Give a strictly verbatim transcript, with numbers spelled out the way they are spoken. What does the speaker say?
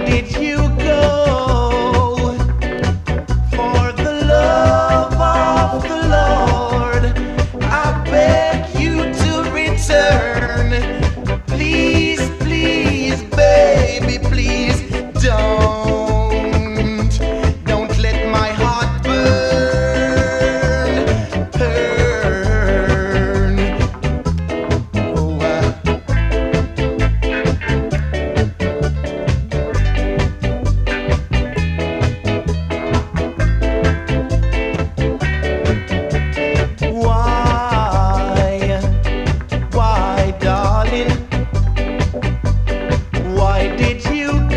did you go? For the love of the Lord, I beg you to return. Please, please, baby, please don't. Don't let my heart burn, burn. Oh, uh. Why, why, darling? Why did you